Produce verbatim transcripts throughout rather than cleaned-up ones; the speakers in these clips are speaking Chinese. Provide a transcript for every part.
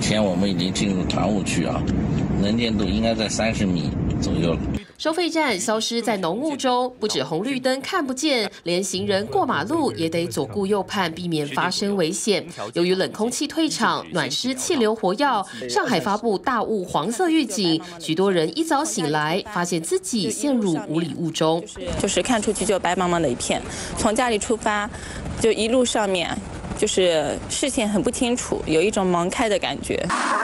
前我们已经进入团雾区啊，能见度应该在三十米左右了。 收费站消失在浓雾中，不止红绿灯看不见，连行人过马路也得左顾右盼，避免发生危险。由于冷空气退场，暖湿气流活跃，上海发布大雾黄色预警，许多人一早醒来，发现自己陷入雾里雾中， 就是看出去就白茫茫的一片。从家里出发，就一路上面就是视线很不清楚，有一种盲开的感觉。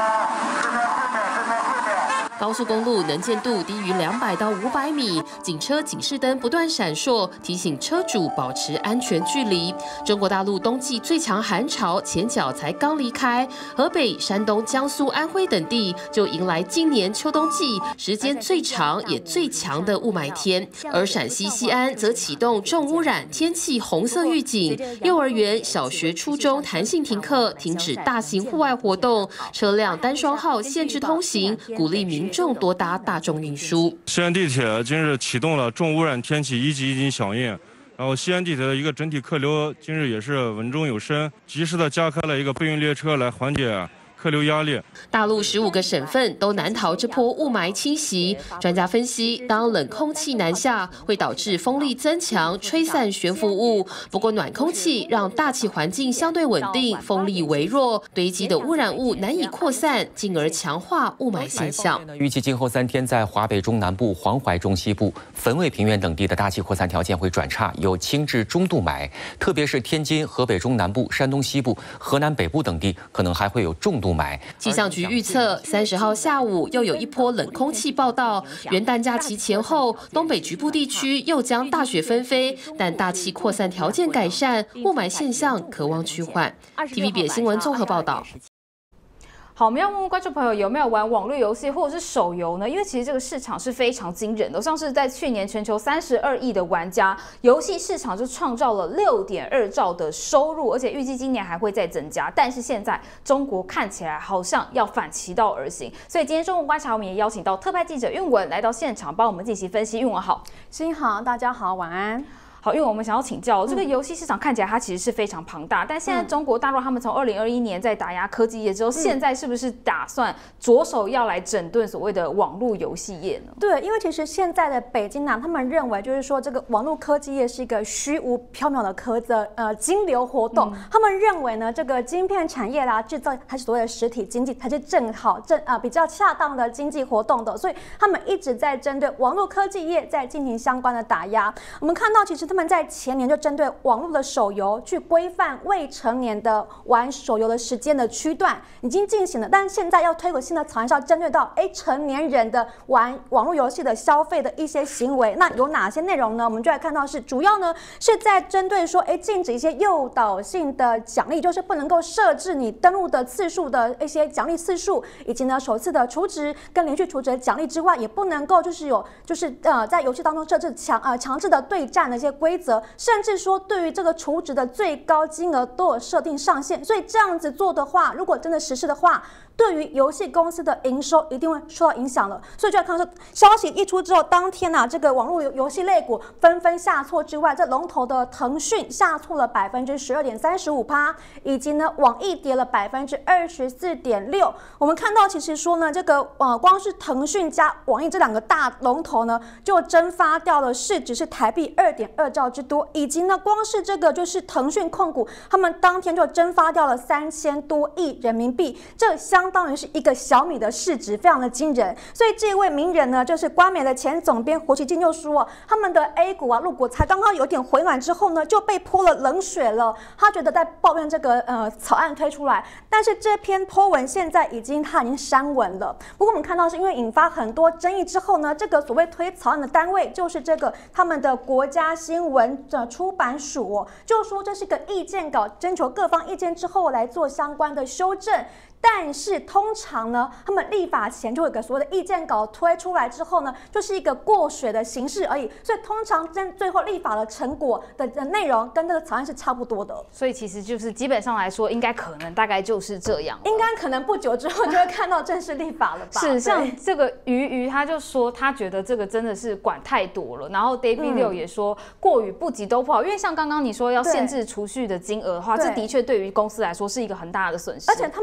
高速公路能见度低于两百到五百米，警车警示灯不断闪烁，提醒车主保持安全距离。中国大陆冬季最强寒潮前脚才刚离开，河北、山东、江苏、安徽等地就迎来今年秋冬季时间最长也最强的雾霾天。而陕西西安则启动重污染天气红色预警，幼儿园、小学、初中弹性停课，停止大型户外活动，车辆单双号限制通行，鼓励民 民众多搭大众运输。 西安地铁今日启动了重污染天气一级应急响应，然后西安地铁的一个整体客流今日也是稳中有升，及时的加开了一个备运列车来缓解 客流压力。 大陆十五个省份都难逃这波雾霾侵袭。专家分析，当冷空气南下，会导致风力增强，吹散悬浮物。不过暖空气让大气环境相对稳定，风力微弱，堆积的污染物难以扩散，进而强化雾霾现象。 预计今后三天，在华北中南部、黄淮中西部、汾渭平原等地的大气扩散条件会转差，有轻至中度霾，特别是天津、河北中南部、山东西部、河南北部等地，可能还会有重度气象局预测，三十号下午又有一波冷空气报道。元旦假期前后，东北局部地区又将大雪纷飞，但大气扩散条件改善，雾霾现象可望趋缓。T V B S 新闻综合报道。 好，我们要问问观众朋友有没有玩网络游戏或者是手游呢？因为其实这个市场是非常惊人的，像是在去年全球三十二亿的玩家，游戏市场就创造了六点二兆的收入，而且预计今年还会再增加。但是现在中国看起来好像要反其道而行，所以今天中午观察我们也邀请到特派记者韵文来到现场，帮我们进行分析。韵文好， 新好，大家好，晚安。 好，因为我们想要请教，这个游戏市场看起来它其实是非常庞大，但现在中国大陆他们从二零二一年在打压科技业之后，现在是不是打算着手要来整顿所谓的网络游戏业呢？ 对，因为其实现在的北京呢，他们认为就是说这个网络科技业是一个虚无缥缈的科的呃金流活动，嗯、他们认为呢，这个晶片产业啦、制造它是所谓的实体经济，才是正好正啊、呃、比较恰当的经济活动的，所以他们一直在针对网络科技业在进行相关的打压。我们看到，其实他们在前年就针对网络的手游去规范未成年的玩手游的时间的区段已经进行了，但是现在要推个新的草案，是要针对到哎成年人的玩网络游戏的消费的一些行为。那有哪些内容呢？我们就来看到是主要呢是在针对说，哎禁止一些诱导性的奖励，就是不能够设置你登录的次数的一些奖励次数，以及呢首次的储值跟连续储值的奖励之外，也不能够就是有就是呃在游戏当中设置强呃强制的对战的一些规则。甚至说，对于这个储值的最高金额都有设定上限，所以这样子做的话，如果真的实施的话，对于游戏公司的营收一定会受到影响了。所以就要看到说，消息一出之后，当天呐、啊，这个网络游戏类股纷纷下挫之外，这龙头的腾讯下挫了百分之十二点三十五趴，以及呢网易跌了百分之二十四点六。我们看到其实说呢，这个呃光是腾讯加网易这两个大龙头呢，就蒸发掉了市值是台币二点二兆之多，以及呢光是这个就是腾讯控股，他们当天就蒸发掉了三千多亿人民币，这相当于是一个小米的市值，非常的惊人。所以这位名人呢，就是官媒的前总编胡锡进就说，他们的 A 股啊、陆股才刚刚有点回暖之后呢，就被泼了冷水了。他觉得在抱怨这个呃草案推出来，但是这篇 po 文现在已经他已经删文了。不过我们看到是因为引发很多争议之后呢，这个所谓推草案的单位就是这个他们的国家新闻的出版署、哦，就说这是个意见稿，征求各方意见之后来做相关的修正。但是通常呢，他们立法前就有个所谓的意见稿推出来之后呢，就是一个过水的形式而已。所以通常真最后立法的成果的的内容跟这个草案是差不多的。 所以其实就是基本上来说，应该可能大概就是这样。 应该可能不久之后就会看到正式立法了吧？ 是，像这个鱼鱼他就说他觉得这个真的是管太多了，然后 David 六也说过于不及都不好，因为像刚刚你说要限制储蓄的金额的话，这的确对于公司来说是一个很大的损失。 而且他们这管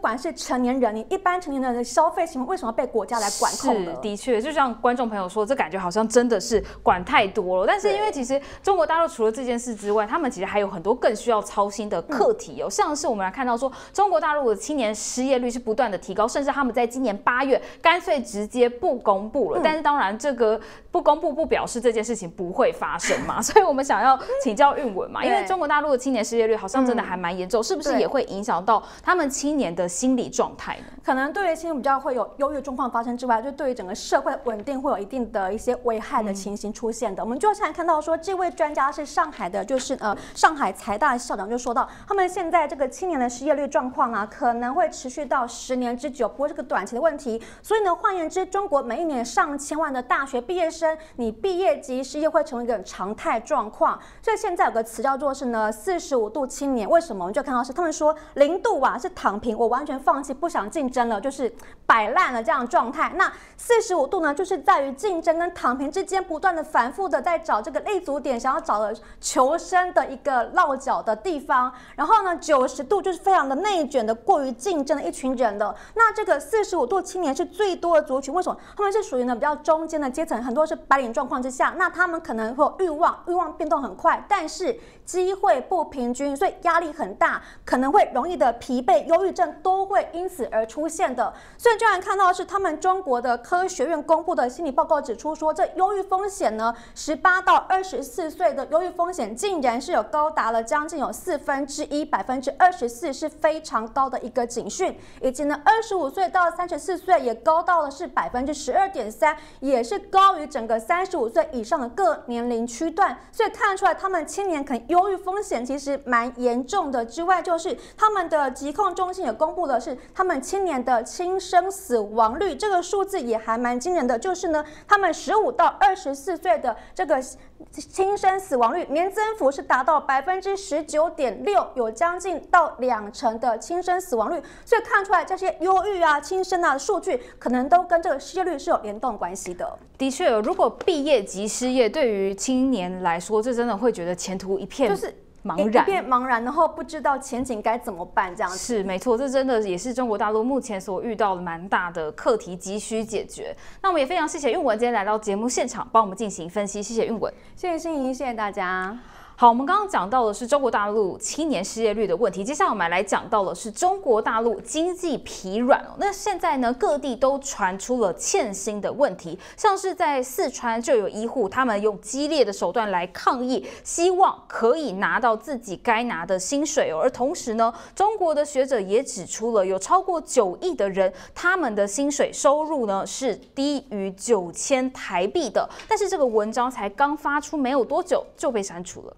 管是成年人，你一般成年人的消费行为，为什么被国家来管控呢？ 是，的确，就像观众朋友说，这感觉好像真的是管太多了。但是因为其实中国大陆除了这件事之外，他们其实还有很多更需要操心的课题哦。嗯、像是我们来看到说，中国大陆的青年失业率是不断的提高，甚至他们在今年八月干脆直接不公布了。嗯、但是当然，这个不公布不表示这件事情不会发生嘛。所以我们想要请教韵文嘛，因为中国大陆的青年失业率好像真的还蛮严重，嗯、是不是也会影响到他们青年的心理状态呢？ 可能对于青年比较会有忧郁状况发生之外，就对于整个社会稳定会有一定的一些危害的情形出现的。嗯、我们就现在看到说，这位专家是上海的，就是呃上海财大校长就说到，他们现在这个青年的失业率状况啊，可能会持续到十年之久，不过这个短期的问题。所以呢，换言之，中国每一年上千万的大学毕业生，你毕业即失业会成为一个常态状况。所以现在有个词叫做是呢四十五度青年，为什么？我们就看到是他们说零度啊是躺平，我完全放弃，不想竞争了，就是摆烂了这样的状态。那四十五度呢，就是在于竞争跟躺平之间不断的反复的在找这个立足点，想要找的求生的一个落脚的地方。然后呢，九十度就是非常的内卷的过于竞争的一群人的。那这个四十五度青年是最多的族群，为什么？他们是属于呢比较中间的阶层，很多是白领状况之下，那他们可能会有欲望，欲望变动很快，但是机会不平均，所以压力很大，可能会容易的疲惫、忧郁症都会因此而出现的。所以居然看到的是他们中国的科学院公布的心理报告指出说，这忧郁风险呢，十八到二十四岁的忧郁风险竟然是有高达了将近有四分之一，百分之二十四是非常高的一个警讯，以及呢二十五岁到三十四岁也高到了是百分之十二点三，也是高于整个三十五岁以上的各年龄区段。所以看出来他们青年可能忧郁风险其实蛮严重的。之外，就是他们的疾控中心也公布的是他们青年的轻生死亡率，这个数字也还蛮惊人的。就是呢，他们十五到二十四岁的这个轻生死亡率年增幅是达到百分之十九点六，有将近到两成的轻生死亡率。所以看出来这些忧郁啊、轻生啊的数据，可能都跟这个失业率是有联动关系的。 的确，如果毕业即失业，对于青年来说，这真的会觉得前途一片就是茫然， 一片茫然，然后不知道前景该怎么办，这样子是没错，这真的也是中国大陆目前所遇到的蛮大的课题，急需解决。那我们也非常谢谢韵文今天来到节目现场，帮我们进行分析，谢谢韵文， 谢谢心怡，谢谢大家。 好，我们刚刚讲到的是中国大陆青年失业率的问题，接下来我们来讲到的是中国大陆经济疲软哦。那现在呢，各地都传出了欠薪的问题，像是在四川就有医护，他们用激烈的手段来抗议，希望可以拿到自己该拿的薪水哦。而同时呢，中国的学者也指出了，有超过九亿的人，他们的薪水收入呢是低于九千台币的。但是这个文章才刚发出没有多久就被删除了。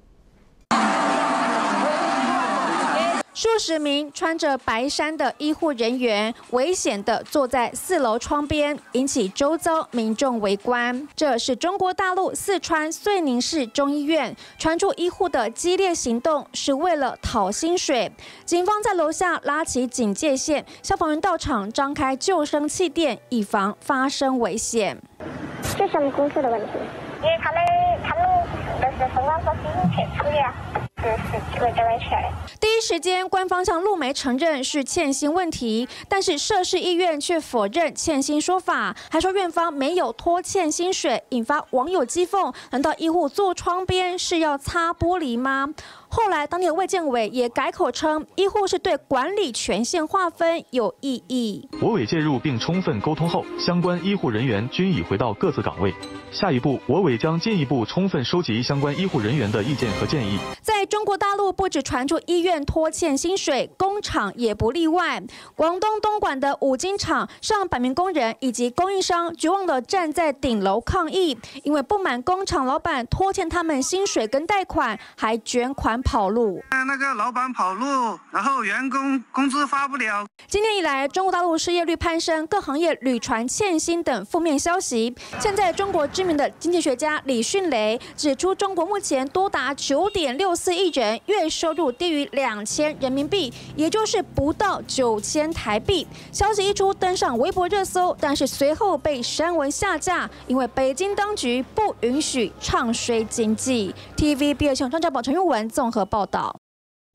数十名穿着白衫的医护人员危险地坐在四楼窗边，引起周遭民众围观。这是中国大陆四川遂宁市中医院传出医护的激烈行动，是为了讨薪水。警方在楼下拉起警戒线，消防员到场张开救生气垫，以防发生危险。 是什么公司的问题？因为他们他们都是封管所薪钱处理啊。 第一时间，官方向陆媒承认是欠薪问题，但是涉事医院却否认欠薪说法，还说院方没有拖欠薪水，引发网友讥讽：难道医护坐窗边是要擦玻璃吗？后来，当地的卫健委也改口称，医护是对管理权限划分有异议。 我委介入并充分沟通后，相关医护人员均已回到各自岗位。下一步，我委将进一步充分收集相关医护人员的意见和建议。 在中国大陆，不只传出医院拖欠薪水，工厂也不例外。广东东莞的五金厂上百名工人以及供应商绝望地站在顶楼抗议，因为不满工厂老板拖欠他们薪水跟贷款，还卷款跑路。 那个老板跑路，然后员工工资发不了。 今年以来，中国大陆失业率攀升，各行业屡传欠薪等负面消息。现在，中国知名的经济学家李迅雷指出，中国目前多达九点六四亿人月收入低于两千人民币，也就是不到九千台币。消息一出，登上微博热搜，但是随后被删文下架，因为北京当局不允许唱衰经济。T V B 二新闻张家宝、陈玉文综合报道。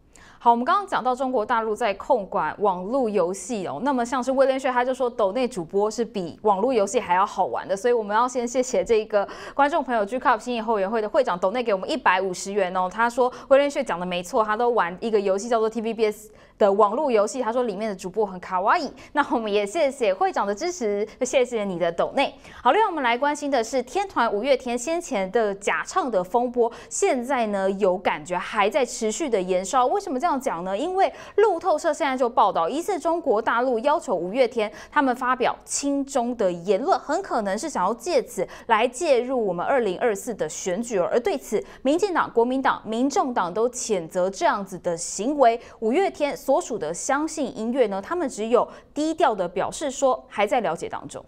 好，我们刚刚讲到中国大陆在控管网络游戏哦，那么像是威廉薛他就说，抖内主播是比网络游戏还要好玩的，所以我们要先谢谢这个观众朋友 G Cup 新义后援会的会长抖内给我们一百五十元哦。他说威廉薛讲的没错，他都玩一个游戏叫做 T V B S 的网络游戏，他说里面的主播很卡哇伊。那我们也谢谢会长的支持，谢谢你的抖内。好，另外我们来关心的是天团五月天先前的假唱的风波，现在呢有感觉还在持续的延烧。为什么这样讲呢？因为路透社现在就报道，疑似中国大陆要求五月天他们发表亲中的言论，很可能是想要借此来介入我们二零二四的选举。而对此，民进党、国民党、民众党都谴责这样子的行为。五月天所属的相信音乐呢，他们只有低调的表示说还在了解当中。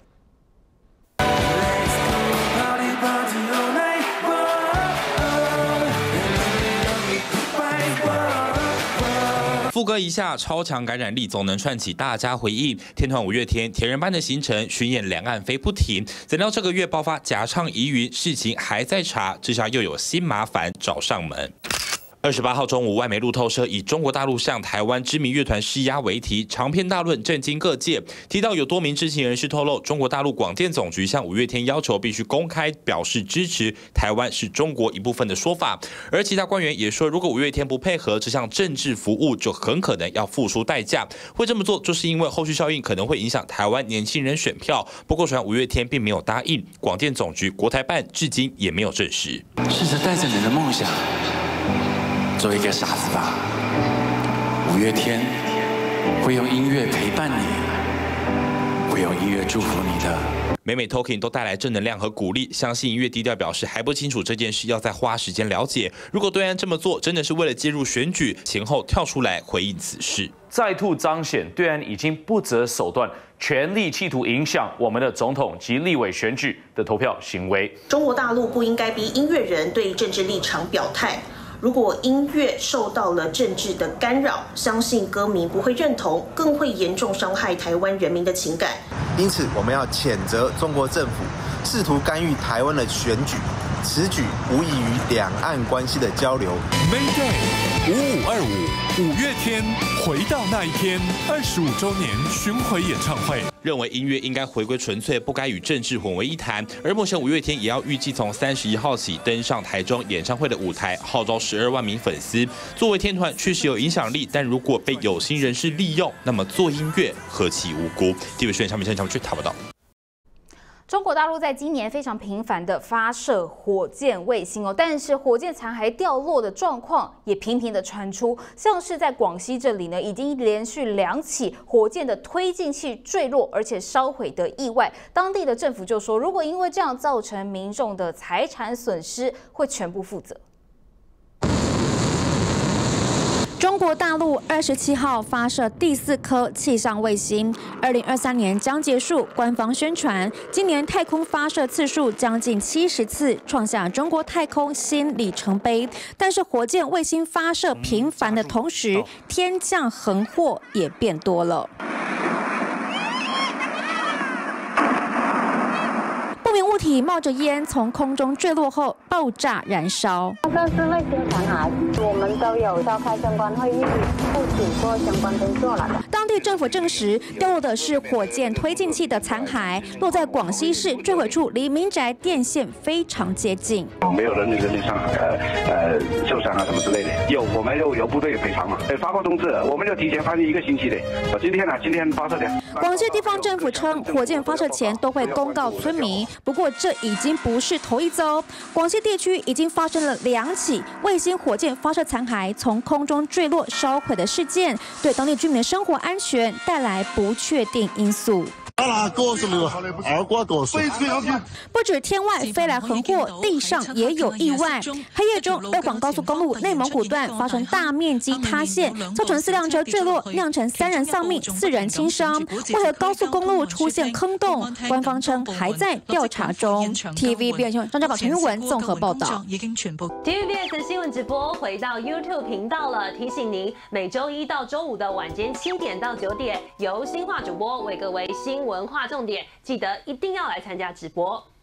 副歌一下，超强感染力总能串起大家回忆。天团五月天铁人般的行程，巡演两岸飞不停。怎料这个月爆发假唱疑云，事情还在查，这下又有新麻烦找上门。二十八号中午，外媒路透社以中国大陆向台湾知名乐团施压为题，长篇大论震惊各界。提到有多名知情人士透露，中国大陆广电总局向五月天要求必须公开表示支持台湾是中国一部分的说法。而其他官员也说，如果五月天不配合这项政治服务，就很可能要付出代价。会这么做，就是因为后续效应可能会影响台湾年轻人选票。不过，虽然五月天并没有答应，广电总局国台办至今也没有证实。 试着带着你的梦想。做一个傻子吧，五月天会用音乐陪伴你，会用音乐祝福你的。 每每 Talking 都带来正能量和鼓励，相信音乐低调表示还不清楚这件事，要再花时间了解。如果对岸这么做真的是为了介入选举，前后跳出来回应此事， 再度彰显对岸已经不择手段，全力企图影响我们的总统及立委选举的投票行为。 中国大陆不应该逼音乐人对政治立场表态。如果音乐受到了政治的干扰，相信歌迷不会认同，更会严重伤害台湾人民的情感。 因此，我们要谴责中国政府试图干预台湾的选举，此举无异于两岸关系的交流。 Mayday 五五二五五月天回到那一天二十五周年巡回演唱会。 认为音乐应该回归纯粹，不该与政治混为一谈。而目前五月天也要预计从三十一号起登上台中演唱会的舞台，号召十二万名粉丝。作为天团确实有影响力，但如果被有心人士利用，那么做音乐何其无辜。地位宣传面上去讨不到。 中国大陆在今年非常频繁的发射火箭卫星哦，但是火箭残骸掉落的状况也频频的传出，像是在广西这里呢，已经连续两起火箭的推进器坠落而且烧毁的意外。当地的政府就说，如果因为这样造成民众的财产损失，会全部负责。 中国大陆二十七号发射第四颗气象卫星，二零二三年将结束。官方宣传，今年太空发射次数将近七十次，创下中国太空新里程碑。但是，火箭卫星发射频繁的同时，天降横祸也变多了。不明物体冒着烟从空中坠落后爆炸燃烧。 这是卫星残骸，我们都有召开相关会议，不只做相关工作了。 当地政府证实，掉落的是火箭推进器的残骸，落在广西市坠毁处，离民宅电线非常接近。 没有人人命伤害，呃呃受伤啊什么之类的。有，我们有有部队赔偿嘛，发过通知，我们就提前发现一个星期的。今天呢、啊，今天发射的。 广西地方政府称，火箭发射前都会公告村民。不过，这已经不是头一遭。广西地区已经发生了两起卫星火箭发射残骸从空中坠落烧毁的事件，对当地居民的生活安全带来不确定因素。不止天外飞来横祸，地上也有意外。黑夜中，二广高速公路内蒙古段发生大面积塌陷，造成四辆车坠落，酿成三人丧命、四人轻伤。为何高速公路出现坑洞？官方称还在调查中。T V B S 新闻张家宝、陈玉文综合报道。 T V B S 新闻直播回到 YouTube 频道了，提醒您每周一到周五的晚间七点到九点，由新化主播为各位新文化重点，记得一定要来参加直播。